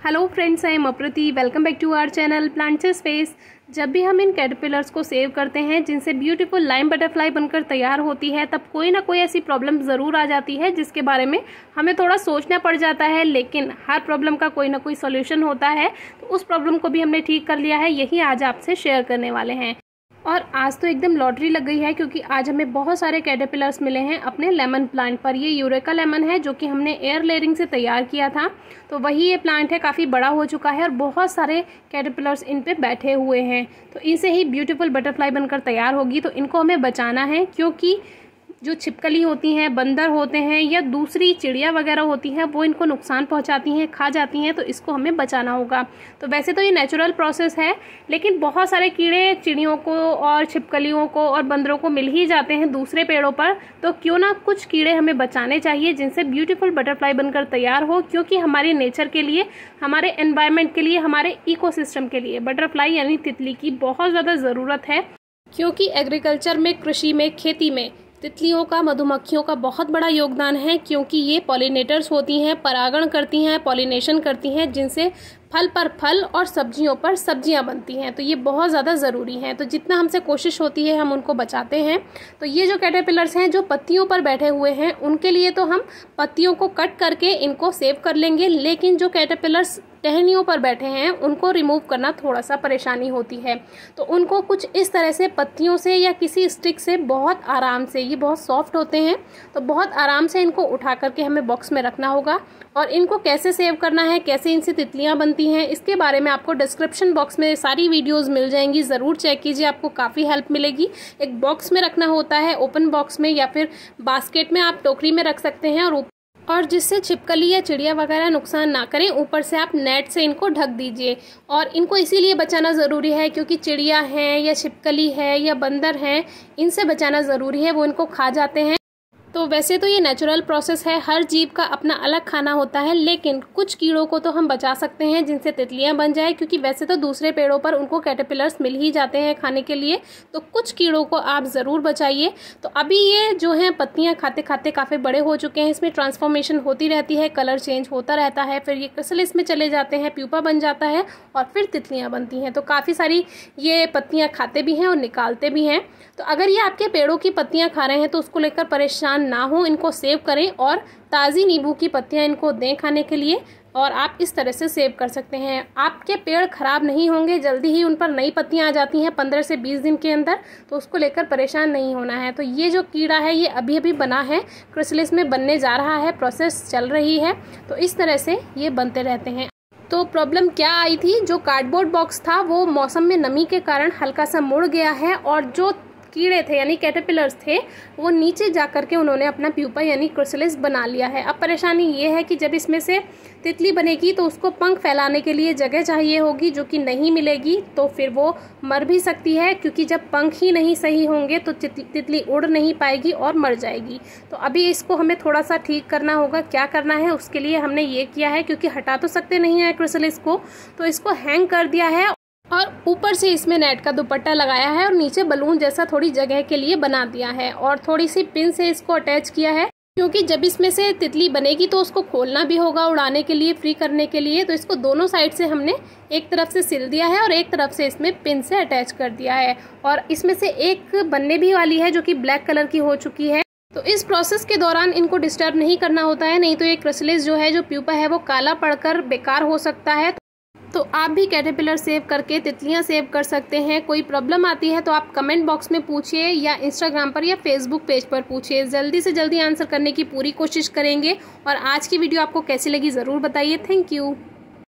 Hello friends, I am Aprati. Welcome back to our channel plant से space. जब भी हम इन कैटरपिलर्स को सेव करते हैं जिनसे ब्यूटीफुल लाइम बटरफ्लाई बनकर तैयार होती है, तब कोई ना कोई ऐसी प्रॉब्लम ज़रूर आ जाती है जिसके बारे में हमें थोड़ा सोचना पड़ जाता है। लेकिन हर प्रॉब्लम का कोई ना कोई सॉल्यूशन होता है, तो उस प्रॉब्लम को भी हमने ठीक कर लिया है। यही आज आपसे शेयर करने वाले हैं। और आज तो एकदम लॉटरी लग गई है, क्योंकि आज हमें बहुत सारे कैटरपिलर्स मिले हैं अपने लेमन प्लांट पर। ये यूरेका लेमन है जो कि हमने एयर लेयरिंग से तैयार किया था। तो वही ये प्लांट है, काफ़ी बड़ा हो चुका है और बहुत सारे कैटरपिलर्स इन पे बैठे हुए हैं। तो इनसे ही ब्यूटीफुल बटरफ्लाई बनकर तैयार होगी। तो इनको हमें बचाना है, क्योंकि जो छिपकली होती हैं, बंदर होते हैं या दूसरी चिड़िया वगैरह होती हैं, वो इनको नुकसान पहुंचाती हैं, खा जाती हैं। तो इसको हमें बचाना होगा। तो वैसे तो ये नेचुरल प्रोसेस है, लेकिन बहुत सारे कीड़े चिड़ियों को और छिपकलियों को और बंदरों को मिल ही जाते हैं दूसरे पेड़ों पर। तो क्यों ना कुछ कीड़े हमें बचाने चाहिए जिनसे ब्यूटीफुल बटरफ्लाई बनकर तैयार हो, क्योंकि हमारे नेचर के लिए, हमारे एनवायरनमेंट के लिए, हमारे इकोसिस्टम के लिए बटरफ्लाई यानी तितली की बहुत ज़्यादा ज़रूरत है। क्योंकि एग्रीकल्चर में, कृषि में, खेती में तितलियों का, मधुमक्खियों का बहुत बड़ा योगदान है। क्योंकि ये पॉलिनेटर्स होती हैं, परागण करती हैं, पॉलिनेशन करती हैं, जिनसे फल पर फल और सब्जियों पर सब्जियां बनती हैं। तो ये बहुत ज़्यादा ज़रूरी हैं। तो जितना हमसे कोशिश होती है हम उनको बचाते हैं। तो ये जो कैटरपिलर्स हैं जो पत्तियों पर बैठे हुए हैं, उनके लिए तो हम पत्तियों को कट करके इनको सेव कर लेंगे। लेकिन जो कैटरपिलर्स टहनियों पर बैठे हैं उनको रिमूव करना थोड़ा सा परेशानी होती है। तो उनको कुछ इस तरह से पत्तियों से या किसी स्टिक से बहुत आराम से, ये बहुत सॉफ्ट होते हैं, तो बहुत आराम से इनको उठा करके हमें बॉक्स में रखना होगा। और इनको कैसे सेव करना है, कैसे इनसे तितलियां बनती हैं, इसके बारे में आपको डिस्क्रिप्शन बॉक्स में सारी वीडियोस मिल जाएंगी। ज़रूर चेक कीजिए, आपको काफ़ी हेल्प मिलेगी। एक बॉक्स में रखना होता है, ओपन बॉक्स में या फिर बास्केट में, आप टोकरी में रख सकते हैं। और जिससे छिपकली या चिड़िया वगैरह नुकसान ना करें, ऊपर से आप नेट से इनको ढक दीजिए। और इनको इसीलिए बचाना ज़रूरी है क्योंकि चिड़िया हैं या छिपकली है या बंदर हैं, इनसे बचाना ज़रूरी है, वो इनको खा जाते हैं। तो वैसे तो ये नेचुरल प्रोसेस है, हर जीव का अपना अलग खाना होता है, लेकिन कुछ कीड़ों को तो हम बचा सकते हैं जिनसे तितलियां बन जाए। क्योंकि वैसे तो दूसरे पेड़ों पर उनको कैटरपिलर्स मिल ही जाते हैं खाने के लिए, तो कुछ कीड़ों को आप ज़रूर बचाइए। तो अभी ये जो हैं पत्तियां खाते खाते काफ़ी बड़े हो चुके हैं, इसमें ट्रांसफॉर्मेशन होती रहती है, कलर चेंज होता रहता है, फिर ये क्रिसलिस में चले जाते हैं, प्यूपा बन जाता है और फिर तितलियाँ बनती हैं। तो काफ़ी सारी ये पत्तियाँ खाते भी हैं और निकालते भी हैं। तो अगर ये आपके पेड़ों की पत्तियाँ खा रहे हैं तो उसको लेकर परेशान ना हो, इनको सेव करें और ताज़ी नींबू की पत्तियां इनको दें खाने के लिए। और आप इस तरह से सेव कर सकते हैं। आपके पेड़ खराब नहीं होंगे, जल्दी ही उन पर नई पत्तियां आ जाती हैं 15 से 20 दिन के अंदर। तो उसको लेकर परेशान नहीं होना है। तो ये जो कीड़ा है ये अभी अभी बना है, क्रिसलिस में बनने जा रहा है, प्रोसेस चल रही है। तो इस तरह से ये बनते रहते हैं। तो प्रॉब्लम क्या आई थी, जो कार्डबोर्ड बॉक्स था वो मौसम में नमी के कारण हल्का सा मुड़ गया है, और जो कीड़े थे यानी कैटरपिलर्स थे वो नीचे जा करके उन्होंने अपना प्यूपा यानी क्रिसलिस बना लिया है। अब परेशानी ये है कि जब इसमें से तितली बनेगी तो उसको पंख फैलाने के लिए जगह चाहिए होगी, जो कि नहीं मिलेगी। तो फिर वो मर भी सकती है, क्योंकि जब पंख ही नहीं सही होंगे तो तितली उड़ नहीं पाएगी और मर जाएगी। तो अभी इसको हमें थोड़ा सा ठीक करना होगा। क्या करना है उसके लिए हमने ये किया है, क्योंकि हटा तो सकते नहीं है क्रिसलिस को, तो इसको हैंग कर दिया है और ऊपर से इसमें नेट का दुपट्टा लगाया है और नीचे बलून जैसा थोड़ी जगह के लिए बना दिया है और थोड़ी सी पिन से इसको अटैच किया है। क्योंकि जब इसमें से तितली बनेगी तो उसको खोलना भी होगा उड़ाने के लिए, फ्री करने के लिए। तो इसको दोनों साइड से हमने एक तरफ से सिल दिया है और एक तरफ से इसमें पिन से अटैच कर दिया है। और इसमें से एक बनने भी वाली है जो कि ब्लैक कलर की हो चुकी है। तो इस प्रोसेस के दौरान इनको डिस्टर्ब नहीं करना होता है, नहीं तो ये क्रिसलिस जो है, जो प्यूपा है, वो काला पड़कर बेकार हो सकता है। तो आप भी कैटरपिलर सेव करके तितलियां सेव कर सकते हैं। कोई प्रॉब्लम आती है तो आप कमेंट बॉक्स में पूछिए या इंस्टाग्राम पर या फेसबुक पेज पर पूछिए। जल्दी से जल्दी आंसर करने की पूरी कोशिश करेंगे। और आज की वीडियो आपको कैसी लगी ज़रूर बताइए। Thank you.